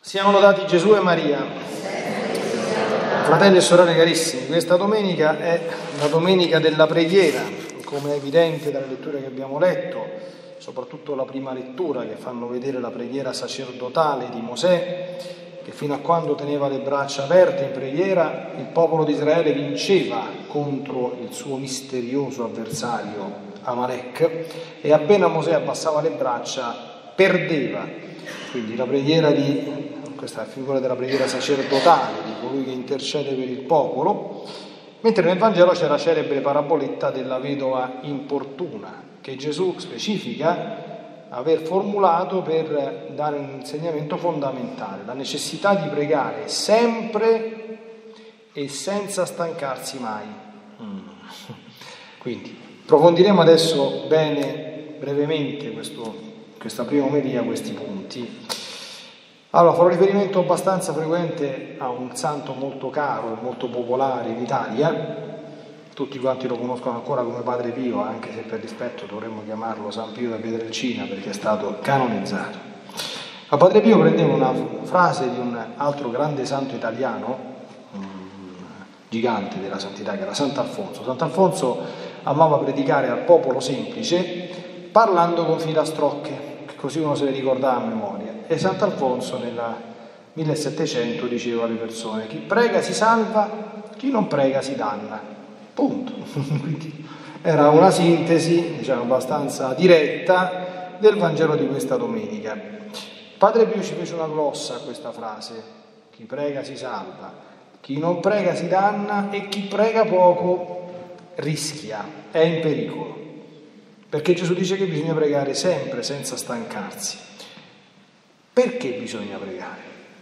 Siamo lodati Gesù e Maria. Fratelli e sorelle carissimi, questa domenica è la domenica della preghiera, come è evidente dalle letture che abbiamo letto, soprattutto la prima lettura che fanno vedere la preghiera sacerdotale di Mosè, che fino a quando teneva le braccia aperte in preghiera il popolo di Israele vinceva contro il suo misterioso avversario Amalek e appena Mosè abbassava le braccia perdeva. Quindi la preghiera questa è la figura della preghiera sacerdotale, di colui che intercede per il popolo, mentre nel Vangelo c'è la celebre paraboletta della vedova importuna, che Gesù specifica aver formulato per dare un insegnamento fondamentale, la necessità di pregare sempre e senza stancarsi mai. Quindi approfondiremo adesso bene, brevemente, questa prima omelia, questi punti. Allora, farò riferimento abbastanza frequente a un santo molto caro e molto popolare in Italia, tutti quanti lo conoscono ancora come Padre Pio, anche se per rispetto dovremmo chiamarlo San Pio da Pietrelcina perché è stato canonizzato. Ma Padre Pio prendeva una frase di un altro grande santo italiano, gigante della santità, che era Sant'Alfonso. Sant'Alfonso amava predicare al popolo semplice parlando con filastrocche, così uno se le ricordava a memoria. E Sant'Alfonso nel 1700 diceva alle persone: chi prega si salva, chi non prega si danna. Punto. Quindi era una sintesi, diciamo, abbastanza diretta del Vangelo di questa domenica. Padre Pio ci fece una glossa a questa frase: chi prega si salva, chi non prega si danna e chi prega poco rischia, è in pericolo. Perché Gesù dice che bisogna pregare sempre senza stancarsi. Perché bisogna pregare?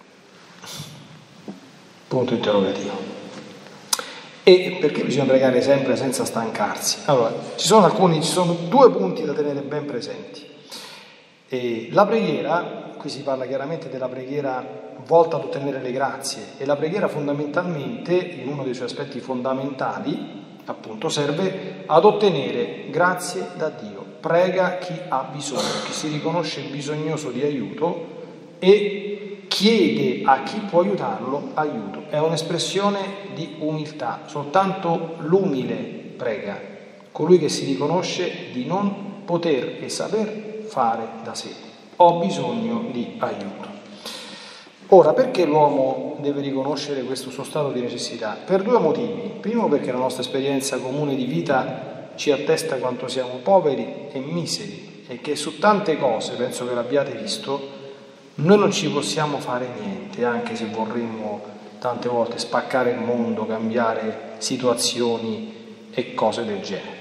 Punto interrogativo. E perché bisogna pregare sempre senza stancarsi? Allora, ci sono due punti da tenere ben presenti. La preghiera, qui si parla chiaramente della preghiera volta ad ottenere le grazie, e la preghiera fondamentalmente, in uno dei suoi aspetti fondamentali, appunto, serve ad ottenere grazie da Dio. Prega chi ha bisogno, chi si riconosce bisognoso di aiuto e chiede a chi può aiutarlo aiuto. È un'espressione di umiltà. Soltanto l'umile prega, colui che si riconosce di non poter e saper fare da sé. Ho bisogno di aiuto. Ora, perché l'uomo deve riconoscere questo suo stato di necessità? Per due motivi. Primo, perché la nostra esperienza comune di vita ci attesta quanto siamo poveri e miseri e che su tante cose, penso che l'abbiate visto, noi non ci possiamo fare niente, anche se vorremmo tante volte spaccare il mondo, cambiare situazioni e cose del genere.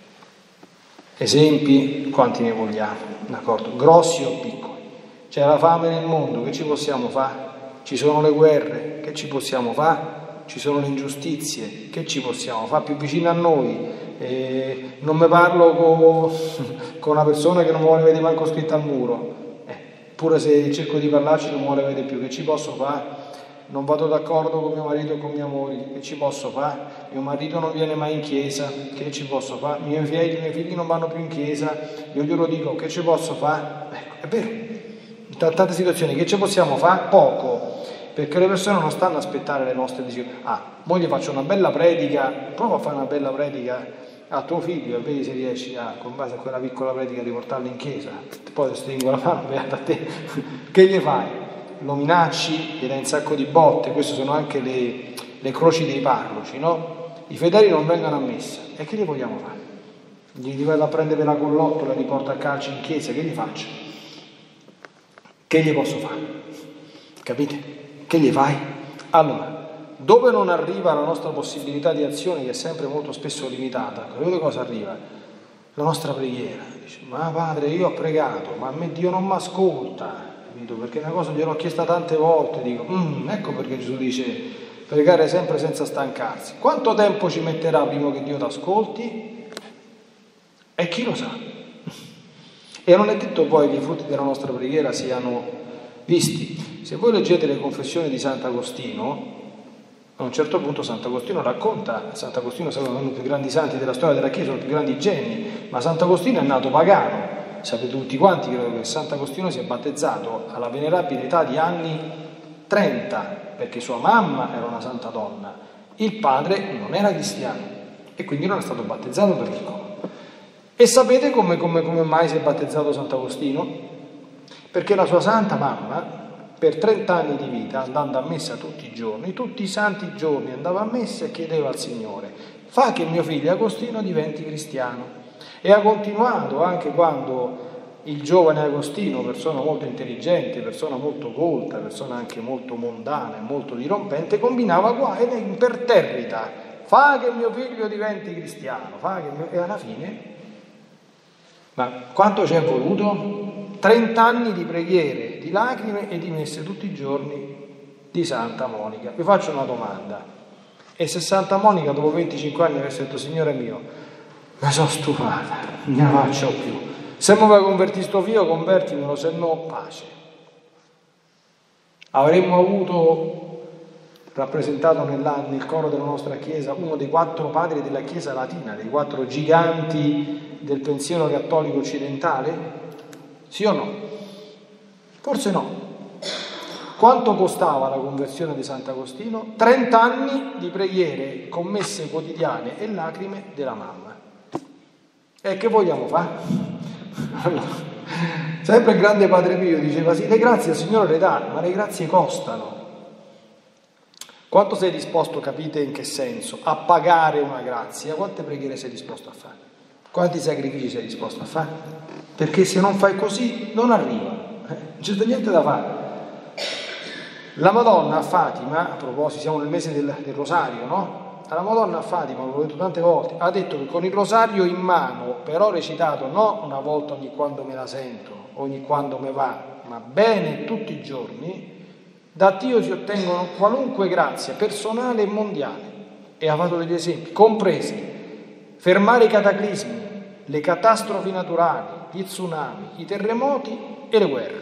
Esempi, quanti ne vogliamo, d'accordo? Grossi o piccoli. C'è la fame nel mondo, che ci possiamo fare? Ci sono le guerre, che ci possiamo fare? Ci sono le ingiustizie, che ci possiamo fare? Più vicino a noi, non mi parlo con una persona che non mi vuole vedere manco scritta al muro, pure se cerco di parlarci non mi vuole vedere più, che ci posso fare? Non vado d'accordo con mio marito e con mia moglie, che ci posso fare? Mio marito non viene mai in chiesa, che ci posso fare? I miei figli non vanno più in chiesa, io glielo dico, che ci posso fare? Ecco, è vero, in tante situazioni che ci possiamo fare? Poco, perché le persone non stanno a aspettare le nostre decisioni. Mo gli faccio una bella predica, prova a fare una bella predica a tuo figlio e vedi se riesci con base a quella piccola predica a riportarlo in chiesa. Poi ti stringo la mano, beata a te. Che gli fai? Lo minacci, gli dai un sacco di botte. Queste sono anche le croci dei parroci, no? I fedeli non vengono a messa, e che gli vogliamo fare? Gli vai a prendere la collottola e li porta a calcio in chiesa, che gli faccio? Che gli posso fare? Capite? Che gli fai? Allora, dove non arriva la nostra possibilità di azione, che è sempre molto spesso limitata, dove cosa arriva? La nostra preghiera. Dice: ma padre, io ho pregato, ma a me Dio non mi ascolta, capito? Perché una cosa gliel'ho chiesta tante volte. Dico, ecco perché Gesù dice pregare sempre senza stancarsi. Quanto tempo ci metterà prima che Dio ti ascolti? E chi lo sa? E non è detto poi che i frutti della nostra preghiera siano visti. Se voi leggete le confessioni di Sant'Agostino, a un certo punto Sant'Agostino racconta, Sant'Agostino è uno dei più grandi santi della storia della Chiesa, uno dei più grandi geni, ma Sant'Agostino è nato pagano. Sapete tutti quanti, credo, che Sant'Agostino si è battezzato alla venerabile età di anni 30, perché sua mamma era una santa donna, il padre non era cristiano e quindi non è stato battezzato per piccolo. E sapete come mai si è battezzato Sant'Agostino? Perché la sua santa mamma, per 30 anni di vita, andando a messa tutti i giorni, tutti i santi giorni andava a messa e chiedeva al Signore: fa che mio figlio Agostino diventi cristiano. E ha continuato anche quando il giovane Agostino, persona molto intelligente, persona molto colta, persona anche molto mondana e molto dirompente, combinava guai imperterrita: fa che mio figlio diventi cristiano, e alla fine, ma quanto ci è voluto? 30 anni di preghiere, di lacrime e di messe tutti i giorni di Santa Monica. Vi faccio una domanda: e se Santa Monica dopo 25 anni avesse detto: Signore mio, mi sono stufata, non ne faccio più, se mi vuoi convertire sto figlio, convertimelo, se no pace. Avremmo avuto rappresentato nel coro della nostra Chiesa uno dei 4 padri della Chiesa latina, dei 4 giganti del pensiero cattolico occidentale? Sì o no? Forse no. Quanto costava la conversione di Sant'Agostino? 30 anni di preghiere, commesse quotidiane e lacrime della mamma. E che vogliamo fare? Allora, sempre il grande Padre Pio diceva: sì, le grazie il Signore le dà, ma le grazie costano. Quanto sei disposto, capite in che senso, a pagare una grazia? Quante preghiere sei disposto a fare? Quanti sacrifici sei disposto a fare? Perché se non fai così non arrivano, non c'è niente da fare. La Madonna a Fatima, a proposito, siamo nel mese del Rosario, no? La Madonna a Fatima, l'ho detto tante volte, ha detto che con il rosario in mano, però recitato non una volta ogni quando me la sento, ogni quando me va, ma bene tutti i giorni, da Dio si ottengono qualunque grazia personale e mondiale. E ha fatto degli esempi, compresi fermare i cataclismi, le catastrofi naturali, gli tsunami, i terremoti e le guerre.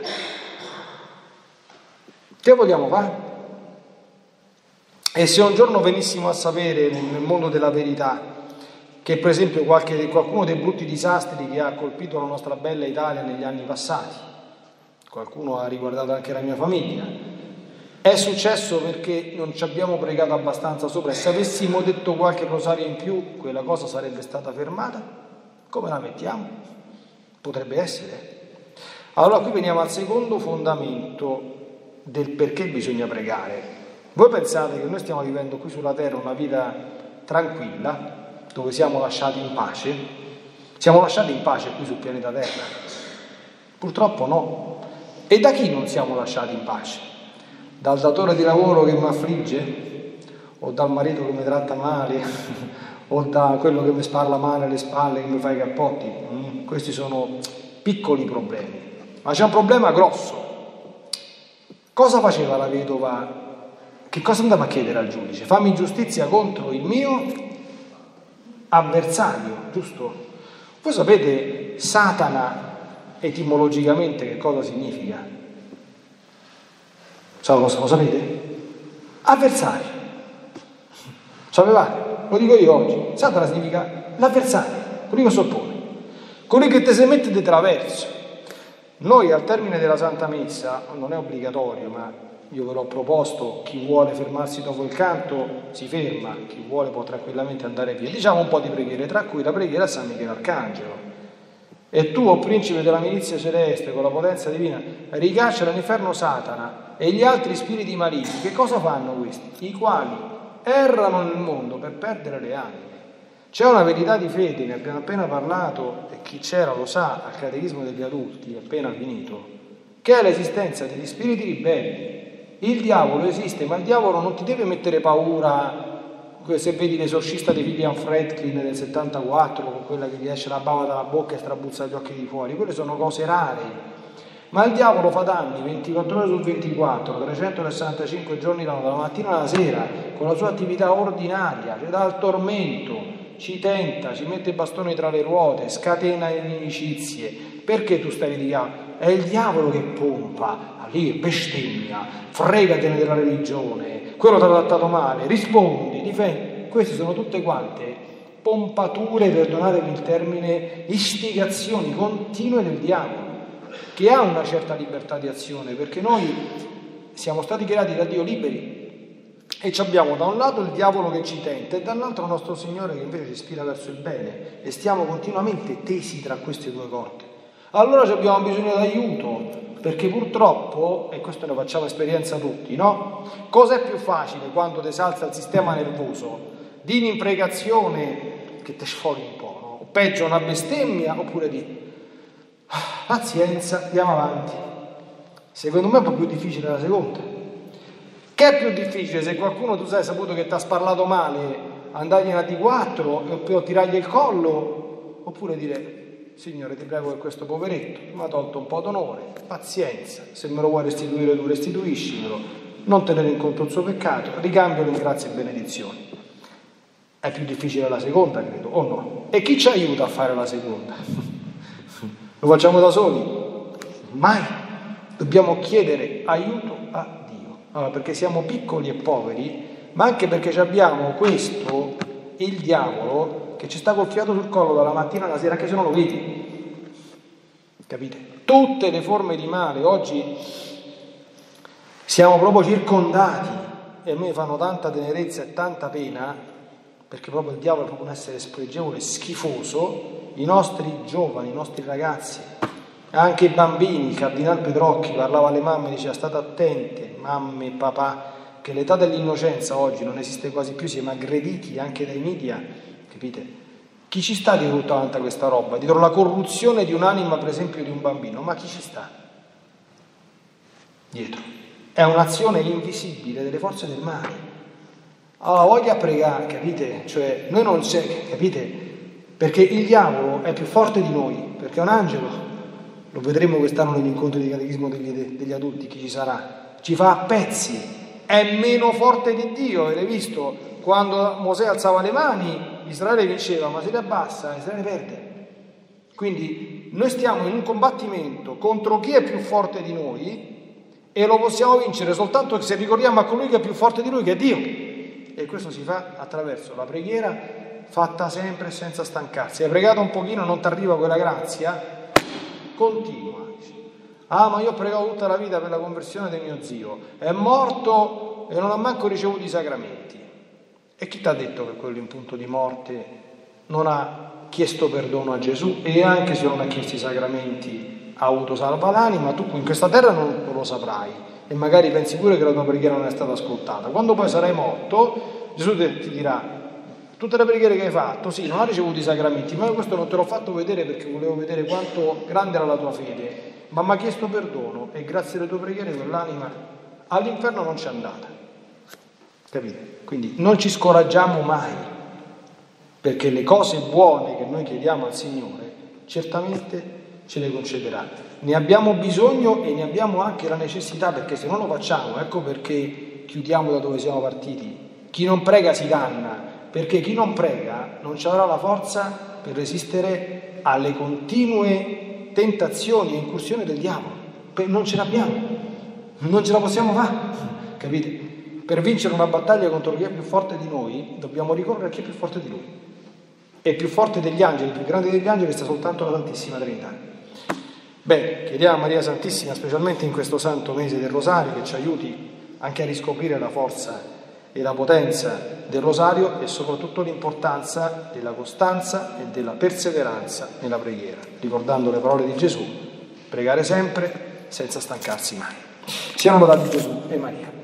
Che vogliamo fare? E se un giorno venissimo a sapere nel mondo della verità che per esempio qualcuno dei brutti disastri che ha colpito la nostra bella Italia negli anni passati, qualcuno ha riguardato anche la mia famiglia, è successo perché non ci abbiamo pregato abbastanza sopra, e se avessimo detto qualche rosario in più quella cosa sarebbe stata fermata? Come la mettiamo? Potrebbe essere. Allora qui veniamo al secondo fondamento del perché bisogna pregare. Voi pensate che noi stiamo vivendo qui sulla terra una vita tranquilla, dove siamo lasciati in pace? Siamo lasciati in pace qui sul pianeta Terra? Purtroppo no. E da chi non siamo lasciati in pace? Dal datore di lavoro che mi affligge? O dal marito che mi tratta male? O da quello che mi sparla male alle spalle, che mi fa i cappotti? Questi sono piccoli problemi. Ma c'è un problema grosso. Cosa faceva la vedova? Che cosa andava a chiedere al giudice? Fammi giustizia contro il mio avversario, giusto? Voi sapete Satana etimologicamente che cosa significa? Lo sapete? Avversario. Sapevate? Lo dico io oggi. Satana significa l'avversario, quello che si oppone, quello che ti si mette di traverso. Noi al termine della Santa Messa, non è obbligatorio, ma io ve l'ho proposto, chi vuole fermarsi dopo il canto si ferma, chi vuole può tranquillamente andare via. Diciamo un po' di preghiere, tra cui la preghiera a San Michele Arcangelo. E tu, o principe della milizia celeste, con la potenza divina, ricaccia dall'inferno Satana e gli altri spiriti maligni. Che cosa fanno questi? I quali errano nel mondo per perdere le anime. C'è una verità di fede, ne abbiamo appena parlato, e chi c'era lo sa, al Catechismo degli adulti, appena finito, che è l'esistenza degli spiriti ribelli. Il diavolo esiste, ma il diavolo non ti deve mettere paura. Se vedi l'esorcista di William Friedkin del 74, con quella che gli esce la bava dalla bocca e strabuzza gli occhi di fuori, quelle sono cose rare. Ma il diavolo fa danni 24 ore su 24, 365 giorni l'anno, dalla mattina alla sera, con la sua attività ordinaria, ci dà il tormento, ci tenta, ci mette i bastoni tra le ruote, scatena le inimicizie. Perché tu stai litigando? È il diavolo che pompa, lì bestemmia, fregatene della religione, quello ti ha trattato male, rispondi, difendi. Queste sono tutte quante pompature, perdonatemi il termine, istigazioni continue del diavolo, che ha una certa libertà di azione, perché noi siamo stati creati da Dio liberi e abbiamo da un lato il diavolo che ci tenta e dall'altro il nostro Signore che invece ci ispira verso il bene, e stiamo continuamente tesi tra queste due corde. Allora abbiamo bisogno d'aiuto, perché purtroppo, e questo ne facciamo esperienza tutti, no? Cos'è più facile quando ti salza il sistema nervoso? Di un'imprecazione che ti sfoghi un po', no? O peggio una bestemmia, oppure di pazienza, andiamo avanti. Secondo me è un po' più difficile la seconda. Che è più difficile? Se qualcuno tu sai saputo che ti ha sparlato male, andargli in AD4 e poi tirargli il collo, oppure dire: Signore, ti prego per questo poveretto, mi ha tolto un po' d'onore, pazienza, se me lo vuoi restituire tu restituiscimelo, non tenere in conto il suo peccato, ricambialo in grazie e benedizioni. È più difficile la seconda, credo, o no? E chi ci aiuta a fare la seconda? Lo facciamo da soli? Mai. Dobbiamo chiedere aiuto a Dio. Allora, perché siamo piccoli e poveri, ma anche perché abbiamo questo, il diavolo, che ci sta col fiato sul collo dalla mattina alla sera, anche se non lo vedi. Capite? Tutte le forme di male oggi siamo proprio circondati, e a me fanno tanta tenerezza e tanta pena, perché proprio il diavolo è proprio un essere spregevole e schifoso. I nostri giovani, i nostri ragazzi, anche i bambini. Il cardinal Pedrocchi parlava alle mamme, diceva: state attente, mamme e papà, che l'età dell'innocenza oggi non esiste quasi più, siamo aggrediti anche dai media, capite? Chi ci sta dietro tutta questa roba? Dietro la corruzione di un'anima, per esempio, di un bambino, ma chi ci sta dietro? È un'azione invisibile delle forze del male. Allora voglia pregare, capite? Cioè noi non c'è, capite? Perché il diavolo è più forte di noi, perché è un angelo. Lo vedremo quest'anno negli incontri di catechismo degli adulti, chi ci sarà. Ci fa a pezzi, è meno forte di Dio, avete visto? Quando Mosè alzava le mani, Israele vinceva, ma se le abbassa, Israele perde. Quindi noi stiamo in un combattimento contro chi è più forte di noi, e lo possiamo vincere soltanto se ricordiamo a colui che è più forte di noi, che è Dio. E questo si fa attraverso la preghiera fatta sempre senza stancarsi. Hai pregato un pochino, non ti arriva quella grazia? Continua. Ah, ma io ho pregato tutta la vita per la conversione di mio zio, è morto e non ha manco ricevuto i sacramenti. E chi ti ha detto che quello in punto di morte non ha chiesto perdono a Gesù, e anche se non ha chiesto i sacramenti ha avuto salva l'anima? Tu in questa terra non lo saprai, e magari pensi pure che la tua preghiera non è stata ascoltata. Quando poi sarai morto, Gesù ti dirà: tutte le preghiere che hai fatto, sì, non hai ricevuto i sacramenti, ma questo non te l'ho fatto vedere perché volevo vedere quanto grande era la tua fede, ma mi ha chiesto perdono, e grazie alle tue preghiere quell'anima all'inferno non c'è andata. Capite? Quindi non ci scoraggiamo mai, perché le cose buone che noi chiediamo al Signore certamente ce le concederà. Ne abbiamo bisogno e ne abbiamo anche la necessità, perché se non lo facciamo, ecco perché chiudiamo da dove siamo partiti. Chi non prega si danna, perché chi non prega non ci avrà la forza per resistere alle continue tentazioni e incursioni del diavolo. Non ce l'abbiamo, non ce la possiamo fare, capite? Per vincere una battaglia contro chi è più forte di noi dobbiamo ricorrere a chi è più forte di lui. È più forte degli angeli, più grande degli angeli sta soltanto la Santissima Trinità. Bene, chiediamo a Maria Santissima, specialmente in questo santo mese del Rosario, che ci aiuti anche a riscoprire la forza e la potenza del Rosario, e soprattutto l'importanza della costanza e della perseveranza nella preghiera, ricordando le parole di Gesù: pregare sempre senza stancarsi mai. Siano lodati Gesù e Maria.